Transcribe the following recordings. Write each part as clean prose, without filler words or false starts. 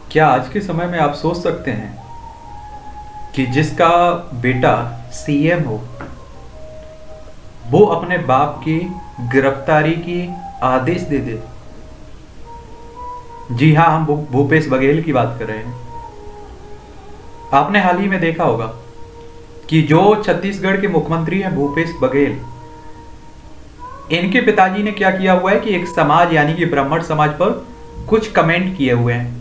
क्या आज के समय में आप सोच सकते हैं कि जिसका बेटा सीएम हो वो अपने बाप की गिरफ्तारी की आदेश दे दे? जी हाँ, हम भूपेश बघेल की बात कर रहे हैं। आपने हाल ही में देखा होगा कि जो छत्तीसगढ़ के मुख्यमंत्री हैं भूपेश बघेल, इनके पिताजी ने क्या किया हुआ है कि एक समाज यानी कि ब्राह्मण समाज पर कुछ कमेंट किए हुए हैं।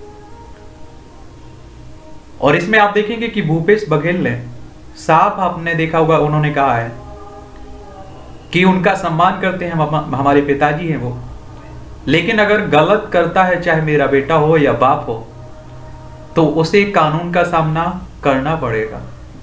और इसमें आप देखेंगे कि भूपेश बघेल ने साफ, आपने देखा होगा, उन्होंने कहा है कि उनका सम्मान करते हैं, हमारे पिताजी हैं वो, लेकिन अगर गलत करता है, चाहे मेरा बेटा हो या बाप हो, तो उसे कानून का सामना करना पड़ेगा।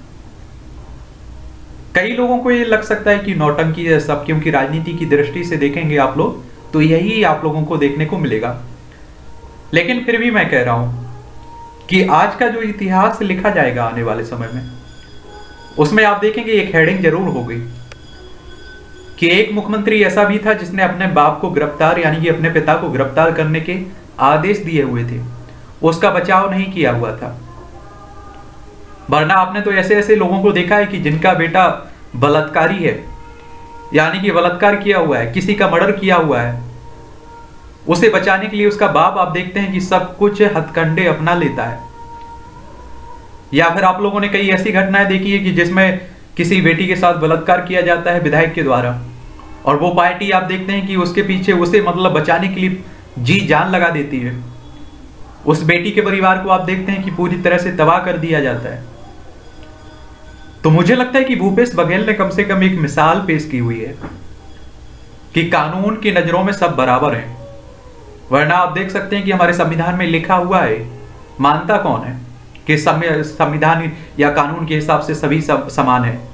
कई लोगों को ये लग सकता है कि नौटंकी है सब, क्योंकि राजनीति की दृष्टि से देखेंगे आप लोग तो यही आप लोगों को देखने को मिलेगा। लेकिन फिर भी मैं कह रहा हूं कि आज का जो इतिहास लिखा जाएगा आने वाले समय में, उसमें आप देखेंगे एक हेडिंग जरूर होगी कि एक मुख्यमंत्री ऐसा भी था जिसने अपने बाप को गिरफ्तार यानी कि अपने पिता को गिरफ्तार करने के आदेश दिए हुए थे, उसका बचाव नहीं किया हुआ था। वरना आपने तो ऐसे ऐसे लोगों को देखा है कि जिनका बेटा बलात्कारी है, यानी कि बलात्कार किया हुआ है, किसी का मर्डर किया हुआ है, उसे बचाने के लिए उसका बाप आप देखते हैं कि सब कुछ हथकंडे अपना लेता है। या फिर आप लोगों ने कई ऐसी घटनाएं देखी है कि जिसमें किसी बेटी के साथ बलात्कार किया जाता है विधायक के द्वारा, और वो पार्टी आप देखते हैं कि उसके पीछे उसे मतलब बचाने के लिए जी जान लगा देती है। उस बेटी के परिवार को आप देखते हैं कि पूरी तरह से तबाह कर दिया जाता है। तो मुझे लगता है कि भूपेश बघेल ने कम से कम एक मिसाल पेश की हुई है कि कानून की नजरों में सब बराबर हैं। वरना आप देख सकते हैं कि हमारे संविधान में लिखा हुआ है, मानता कौन है कि संविधान या कानून के हिसाब से सभी सब समान है।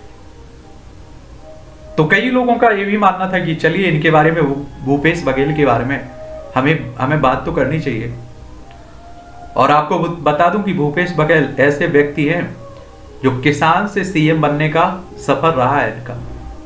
तो कई लोगों का यह भी मानना था कि चलिए इनके बारे में, भूपेश बघेल के बारे में हमें बात तो करनी चाहिए। और आपको बता दूं कि भूपेश बघेल ऐसे व्यक्ति हैं जो किसान से सीएम बनने का सफर रहा है इनका।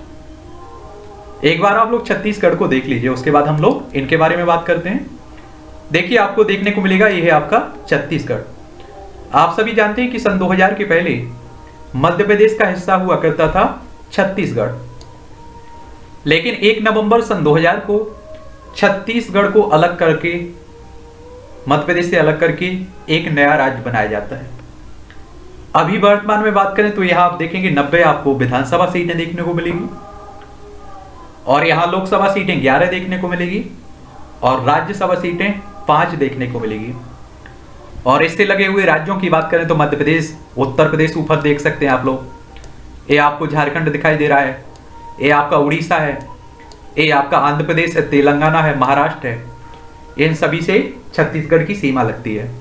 एक बार आप लोग छत्तीसगढ़ को देख लीजिए, उसके बाद हम लोग इनके बारे में बात करते हैं। देखिए, आपको देखने को मिलेगा, यह है आपका छत्तीसगढ़। आप सभी जानते हैं कि सन 2000 के पहले मध्य प्रदेश का हिस्सा हुआ करता था छत्तीसगढ़, लेकिन 1 नवंबर सन 2000 को छत्तीसगढ़ को अलग करके, मध्य प्रदेश से अलग करके एक नया राज्य बनाया जाता है। अभी वर्तमान में बात करें तो यहां आप देखेंगे 90 आपको विधानसभा सीटें देखने को मिलेगी, और यहां लोकसभा सीटें 11 देखने को मिलेगी, और राज्यसभा सीटें 5 देखने को मिलेगी। और इससे लगे हुए राज्यों की बात करें तो मध्य प्रदेश, उत्तर प्रदेश ऊपर देख सकते हैं आप लोग, ये आपको झारखंड दिखाई दे रहा है, ये आपका उड़ीसा है, ये आपका आंध्र प्रदेश है, तेलंगाना है, महाराष्ट्र है। इन सभी से छत्तीसगढ़ की सीमा लगती है।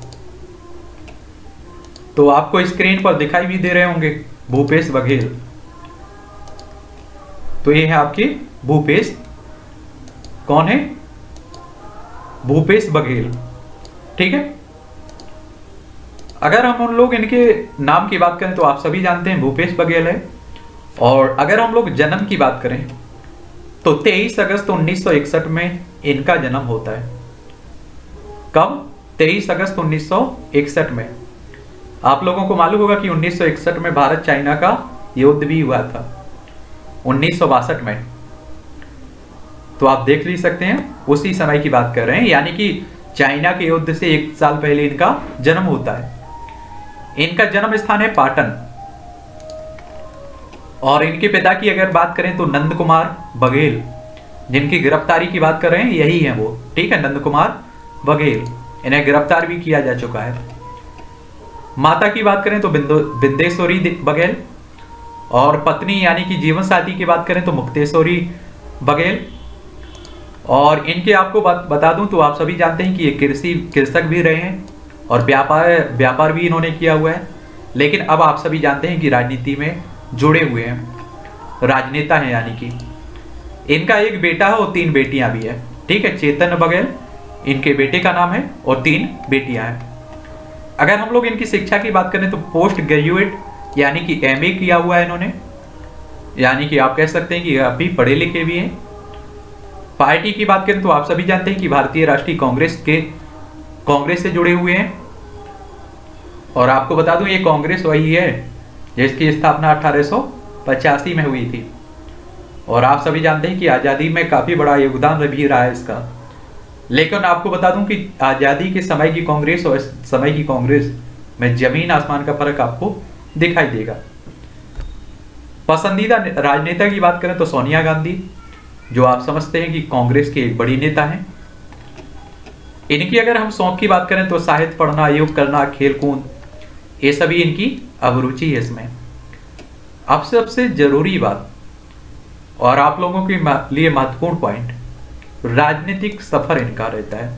तो आपको स्क्रीन पर दिखाई भी दे रहे होंगे भूपेश बघेल। तो ये है आपके भूपेश, कौन है? भूपेश बघेल, ठीक है। अगर हम उन लोग इनके नाम की बात करें तो आप सभी जानते हैं भूपेश बघेल है। और अगर हम लोग जन्म की बात करें तो 23 अगस्त 1961 में इनका जन्म होता है। कब? 23 अगस्त 1961 में। आप लोगों को मालूम होगा कि 1961 में भारत चाइना का युद्ध भी हुआ था, 1962 में। तो आप देख ही सकते हैं उसी समय की बात कर रहे हैं, यानी कि चाइना के युद्ध से 1 साल पहले इनका जन्म होता है। इनका जन्म स्थान है पाटन। और इनके पिता की अगर बात करें तो नंद कुमार बघेल, जिनकी गिरफ्तारी की बात कर रहे हैं यही है वो, ठीक है, नंद कुमार बघेल। इन्हें गिरफ्तार भी किया जा चुका है। माता की बात करें तो बिंदेश्वरी बघेल, और पत्नी यानी कि जीवन साथी की बात करें तो मुक्तेश्वरी बघेल। और इनके आपको बता दूं तो आप सभी जानते हैं कि ये कृषक भी रहे हैं, और व्यापार भी इन्होंने किया हुआ है। लेकिन अब आप सभी जानते हैं कि राजनीति में जुड़े हुए हैं, राजनेता हैं। यानी कि इनका एक बेटा है और 3 बेटियां भी है, ठीक है। चेतन बघेल इनके बेटे का नाम है, और 3 बेटियां हैं। अगर हम लोग इनकी शिक्षा की बात करें तो पोस्ट ग्रेजुएट यानी कि एमए किया हुआ है इन्होंने, यानी कि आप कह सकते हैं कि अभी पढ़े लिखे भी हैं। पार्टी की बात करें तो आप सभी जानते हैं कि भारतीय राष्ट्रीय कांग्रेस के कांग्रेस से जुड़े हुए हैं। और आपको बता दूं ये कांग्रेस वही है जिसकी स्थापना 1885 में हुई थी। और आप सभी जानते हैं कि आज़ादी में काफ़ी बड़ा योगदान भी रहा है इसका। लेकिन आपको बता दूं कि आज़ादी के समय की कांग्रेस और इस समय की कांग्रेस में जमीन आसमान का फर्क आपको दिखाई देगा। पसंदीदा राजनेता की बात करें तो सोनिया गांधी, जो आप समझते हैं कि कांग्रेस के एक बड़ी नेता हैं। इनकी अगर हम शौक की बात करें तो साहित्य पढ़ना, योग करना, खेल कूद, ये सभी इनकी अभिरुचि है इसमें। अब सबसे जरूरी बात और आप लोगों के लिए महत्वपूर्ण पॉइंट, राजनीतिक सफर इनका रहता है।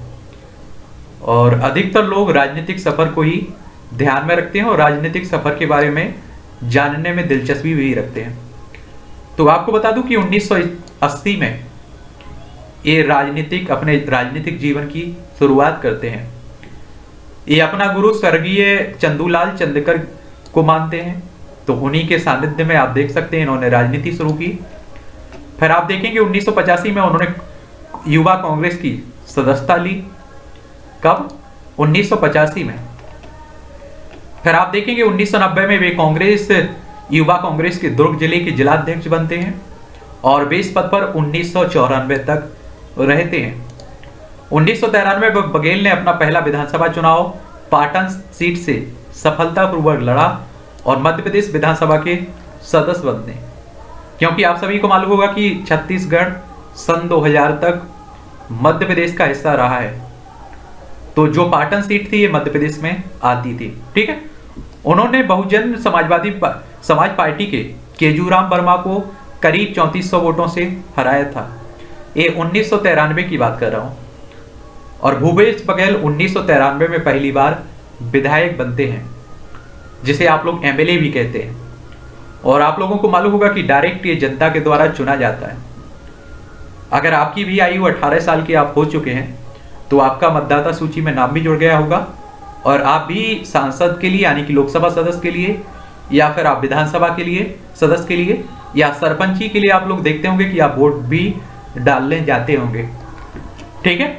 और अधिकतर लोग राजनीतिक सफर को ही ध्यान में रखते हैं और राजनीतिक सफर के बारे में जानने में दिलचस्पी भी रखते हैं। तो आपको बता दूं कि 1980 में ये अपने राजनीतिक जीवन की शुरुआत करते हैं। ये अपना गुरु स्वर्गीय चंदूलाल चंद्रकर को मानते हैं, तो उन्हीं के सानिध्य में आप देख सकते हैं इन्होंने राजनीति शुरू की। फिर आप देखेंगे 1985 में उन्होंने युवा कांग्रेस की सदस्यता ली। कब? 1985 में। फिर आप देखेंगे 1990 में वे युवा कांग्रेस के दुर्ग जिले के जिलाध्यक्ष बनते हैं और वे इस पद पर 1994 तक रहते हैं। 1993 में बघेल ने अपना पहला विधानसभा चुनाव पाटन सीट से सफलतापूर्वक लड़ा और मध्य प्रदेश विधानसभा के सदस्य बने। क्योंकि आप सभी को मालूम होगा कि छत्तीसगढ़ सन 2000 तक मध्य प्रदेश का हिस्सा रहा है, तो जो पाटन सीट थी ये मध्य प्रदेश में आती थी। ठीक है। उन्होंने बहुजन समाज पार्टी के केजूराम वर्मा को करीब 3400 वोटों से हराया था। ये 1993 की बात कर रहा हूं। और भूपेश बघेल 1993 में पहली बार विधायक बनते हैं, जिसे आप लोग एमएलए भी कहते हैं। और आप लोगों को मालूम होगा कि डायरेक्ट ये जनता के द्वारा चुना जाता है। अगर आपकी भी आयु 18 साल की आप हो चुके हैं तो आपका मतदाता सूची में नाम भी जुड़ गया होगा और आप भी सांसद के लिए यानी कि लोकसभा सदस्य के लिए या फिर आप विधानसभा के लिए सदस्य के लिए या सरपंची के लिए आप लोग देखते होंगे कि आप वोट भी डालने जाते होंगे। ठीक है।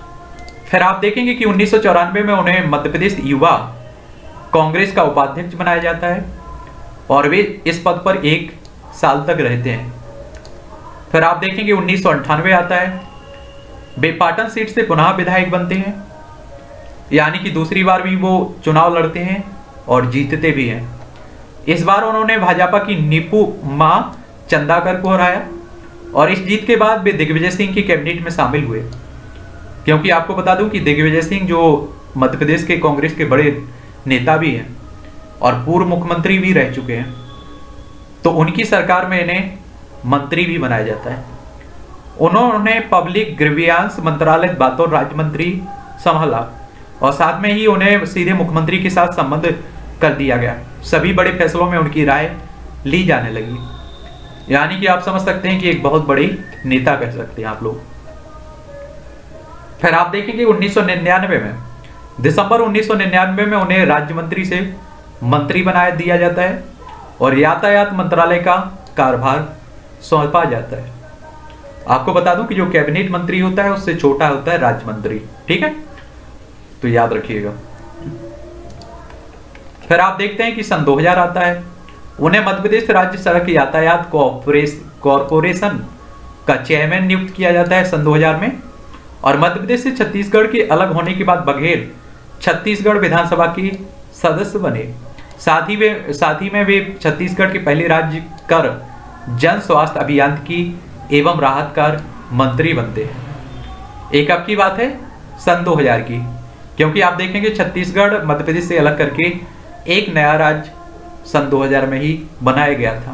फिर आप देखेंगे कि 1994 में उन्हें मध्य प्रदेश युवा कांग्रेस का उपाध्यक्ष बनाया जाता है और वे इस पद पर 1 साल तक रहते हैं। फिर आप देखेंगे 1998 आता है, वे पाटन सीट से पुनः विधायक बनते हैं, यानी कि दूसरी बार भी वो चुनाव लड़ते हैं और जीतते भी हैं। इस बार उन्होंने भाजपा की नीपुमा चंदाकर को हराया और इस जीत के बाद वे दिग्विजय सिंह की कैबिनेट में शामिल हुए। क्योंकि आपको बता दूं कि दिग्विजय सिंह जो मध्य प्रदेश के कांग्रेस के बड़े नेता भी हैं और पूर्व मुख्यमंत्री भी रह चुके हैं, तो उनकी सरकार में इन्हें मंत्री भी बनाया जाता है। उन्होंने पब्लिक ग्रीवियांस मंत्रालय बतौर राज्य मंत्री संभाला और साथ में ही उन्हें सीधे मुख्यमंत्री के साथ संबंध कर दिया गया। सभी बड़े फैसलों में उनकी राय ली जाने लगी, यानी कि आप समझ सकते हैं कि एक बहुत बड़े नेता कह सकते हैं आप लोग। फिर आप देखेंगे 1999 में, दिसंबर 1999 में उन्हें राज्य मंत्री से मंत्री बनाया दिया जाता है और यातायात मंत्रालय का कार्यभार सौंपा जाता है। आपको बता दूं कि जो कैबिनेट मंत्री होता है उससे छोटा होता है राज्य मंत्री। ठीक है, तो याद रखिएगा। फिर आप देखते हैं कि सन 2000 आता है, उन्हें मध्य प्रदेश राज्य सड़क यातायात कॉरपोरेशन का चेयरमैन नियुक्त किया जाता है सन 2000 में। और मध्य प्रदेश से छत्तीसगढ़ के अलग होने के बाद बघेल छत्तीसगढ़ विधानसभा के सदस्य बने। साथ ही में वे छत्तीसगढ़ के पहले राज्य कर जन स्वास्थ्य अभियांत्रिकी एवं राहत कार्य मंत्री बनते हैं। एक अब की बात है सन 2000 की, क्योंकि आप देखेंगे छत्तीसगढ़ मध्य प्रदेश से अलग करके एक नया राज्य सन 2000 में ही बनाया गया था।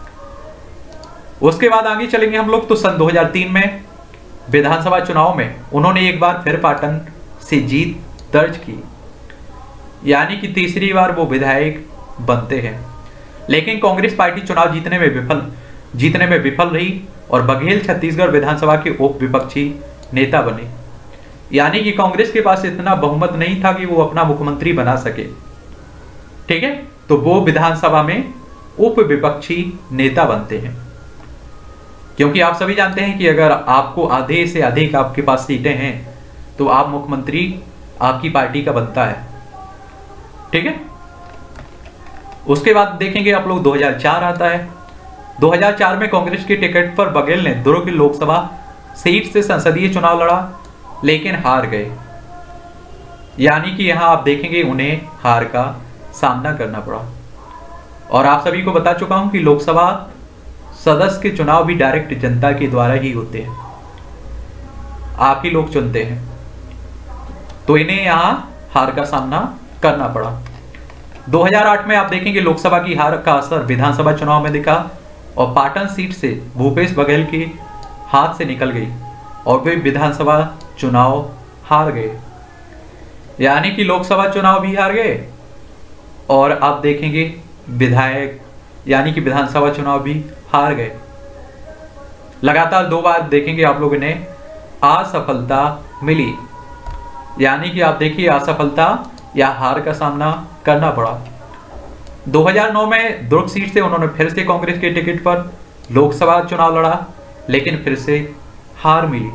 उसके बाद आगे चलेंगे हम लोग, तो सन 2003 में विधानसभा चुनाव में उन्होंने एक बार फिर पाटन से जीत दर्ज की, यानी कि तीसरी बार वो विधायक बनते हैं। लेकिन कांग्रेस पार्टी चुनाव जीतने में विफल रही और बघेल छत्तीसगढ़ विधानसभा के उप विपक्षी नेता बने, यानी कि कांग्रेस के पास इतना बहुमत नहीं था कि वो अपना मुख्यमंत्री बना सके। ठीक है, तो वो विधानसभा में उप विपक्षी नेता बनते हैं। क्योंकि आप सभी जानते हैं कि अगर आपको आधे से अधिक आपके पास सीटें हैं तो आप मुख्यमंत्री आपकी पार्टी का बनता है। ठीक है, उसके बाद देखेंगे आप लोग 2004 आता है। 2004 में कांग्रेस की टिकट पर बघेल ने दुर्ग लोकसभा सीट से संसदीय चुनाव लड़ा, लेकिन हार गए। यानी कि यहां आप देखेंगे उन्हें हार का सामना करना पड़ा। और आप सभी को बता चुका हूं कि लोकसभा सदस्य के चुनाव भी डायरेक्ट जनता के द्वारा ही होते हैं, आप ही लोग चुनते हैं। तो इन्हें यहां हार का सामना करना पड़ा। 2008 में आप देखेंगे लोकसभा की हार का असर विधानसभा चुनाव में दिखा और पाटन सीट से भूपेश बघेल के हाथ से निकल गई और वे विधानसभा चुनाव हार गए। यानी कि लोकसभा चुनाव भी हार गए और आप देखेंगे विधायक यानी कि विधानसभा चुनाव भी हार गए। लगातार 2 बार देखेंगे आप लोगों ने असफलता मिली, यानी कि आप देखिए असफलता या हार का सामना करना पड़ा। 2009 में दुर्ग सीट से उन्होंने फिर से कांग्रेस के टिकट पर लोकसभा चुनाव लड़ा, लेकिन फिर से हार मिली।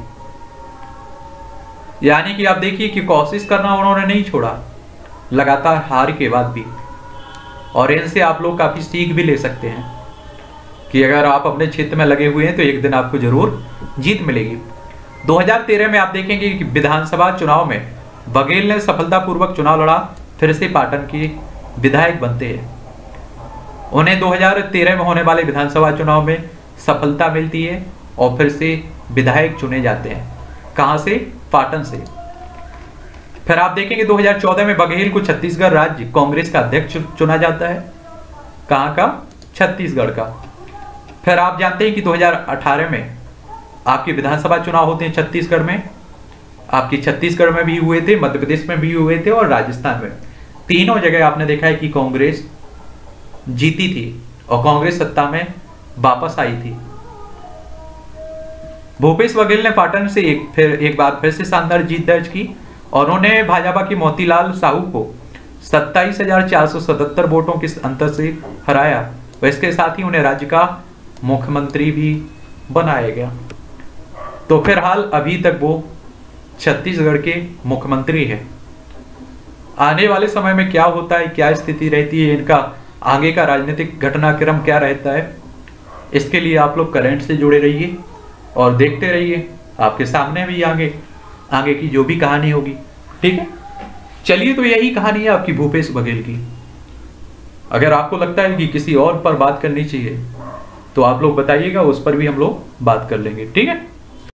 यानी कि आप देखिए कि कोशिश करना उन्होंने नहीं छोड़ा लगातार हार के बाद भी। और इनसे आप लोग काफी सीख भी ले सकते हैं कि अगर आप अपने क्षेत्र में लगे हुए हैं तो एक दिन आपको जरूर जीत मिलेगी। 2013 में आप देखेंगे कि विधानसभा चुनाव में बघेल ने सफलतापूर्वक चुनाव लड़ा, फिर से पाटन के विधायक बनते हैं। उन्हें 2013 में होने वाले विधानसभा चुनाव में सफलता मिलती है और फिर से विधायक चुने जाते हैं। कहां से? पाटन से। फिर आप देखेंगे 2014 में बघेल को छत्तीसगढ़ राज्य कांग्रेस का अध्यक्ष चुना जाता है। कहां का? छत्तीसगढ़ का। फिर आप जानते हैं कि 2018 में आपके विधानसभा चुनाव होते हैं छत्तीसगढ़ में। आपकी छत्तीसगढ़ में भी हुए थे, मध्य प्रदेश में भी हुए थे और राजस्थान में। तीनों जगह आपने देखा है कि कांग्रेस जीती थी और कांग्रेस सत्ता में वापस आई थी। भूपेश बघेल ने पाटन से एक बार फिर से शानदार जीत दर्ज की और उन्होंने भाजपा के मोतीलाल साहू को 27,477 वोटों के अंतर से हराया और इसके साथ ही उन्हें राज्य का मुख्यमंत्री भी बनाया गया। तो फिलहाल अभी तक वो छत्तीसगढ़ के मुख्यमंत्री है। आने वाले समय में क्या होता है, क्या स्थिति रहती है, इनका आगे का राजनीतिक घटनाक्रम क्या रहता है, इसके लिए आप लोग करंट से जुड़े रहिए और देखते रहिए। आपके सामने भी आगे की जो भी कहानी होगी। ठीक है, चलिए, तो यही कहानी है आपकी भूपेश बघेल की। अगर आपको लगता है कि किसी और पर बात करनी चाहिए तो आप लोग बताइएगा, उस पर भी हम लोग बात कर लेंगे। ठीक है।